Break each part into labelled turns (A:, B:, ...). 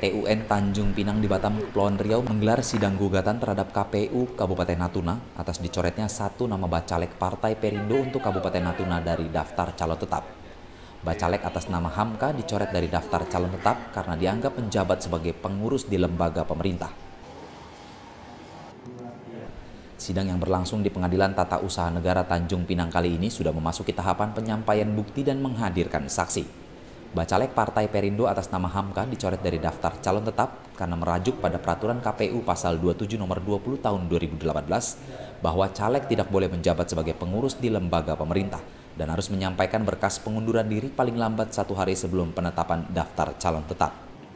A: PT UN Tanjung Pinang di Batam, Kepulauan Riau menggelar sidang gugatan terhadap KPU Kabupaten Natuna atas dicoretnya satu nama bacalek Partai Perindo untuk Kabupaten Natuna dari daftar calon tetap. Bacalek atas nama Hamka dicoret dari daftar calon tetap karena dianggap menjabat sebagai pengurus di lembaga pemerintah. Sidang yang berlangsung di Pengadilan Tata Usaha Negara Tanjung Pinang kali ini sudah memasuki tahapan penyampaian bukti dan menghadirkan saksi. Bacalek Partai Perindo atas nama Hamka dicoret dari daftar calon tetap karena merajuk pada peraturan KPU pasal 27 nomor 20 tahun 2018 bahwa caleg tidak boleh menjabat sebagai pengurus di lembaga pemerintah dan harus menyampaikan berkas pengunduran diri paling lambat 1 hari sebelum penetapan daftar calon tetap.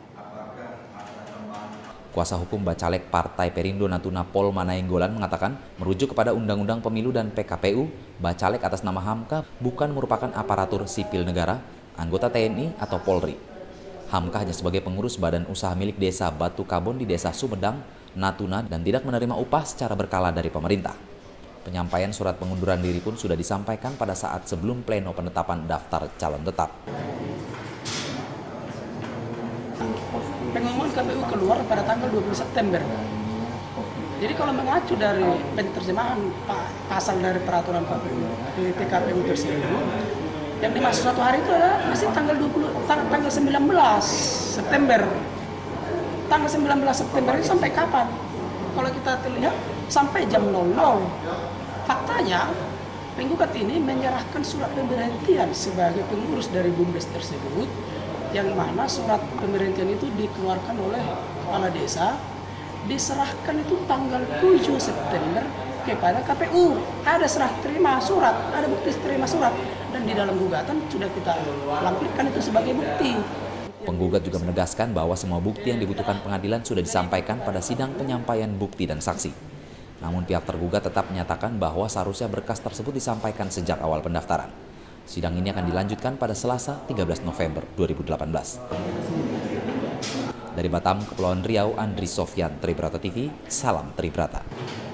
A: Kuasa hukum Bacalek Partai Perindo Natuna Pol Manaenggolan mengatakan merujuk kepada Undang-Undang Pemilu dan PKPU, Bacalek atas nama Hamka bukan merupakan aparatur sipil negara, anggota TNI atau Polri. Hamka hanya sebagai pengurus badan usaha milik desa Batu Kabon di desa Sumedang, Natuna dan tidak menerima upah secara berkala dari pemerintah. Penyampaian surat pengunduran diri pun sudah disampaikan pada saat sebelum pleno penetapan daftar calon tetap.
B: Pengumuman KPU keluar pada tanggal 20 September. Jadi kalau mengacu dari penerjemahan pasal dari peraturan KPU, PKPU tersebut, yang dimaksud 1 hari itu adalah masih tanggal 19 September. Tanggal 19 September itu sampai kapan? Kalau kita lihat sampai jam 00. Faktanya, penggugat ini menyerahkan surat pemberhentian sebagai pengurus dari BUMDes tersebut, yang mana surat pemberhentian itu dikeluarkan oleh kepala desa, diserahkan itu tanggal 7 September kepada KPU. Ada serah terima surat, ada bukti terima surat, dan di dalam gugatan sudah kita lampirkan itu sebagai bukti.
A: Penggugat juga menegaskan bahwa semua bukti yang dibutuhkan pengadilan sudah disampaikan pada sidang penyampaian bukti dan saksi. Namun pihak tergugat tetap menyatakan bahwa seharusnya berkas tersebut disampaikan sejak awal pendaftaran. Sidang ini akan dilanjutkan pada Selasa 13 November 2018. Dari Batam, Kepulauan Riau, Andri Sofyan, Tribrata TV, salam Tribrata.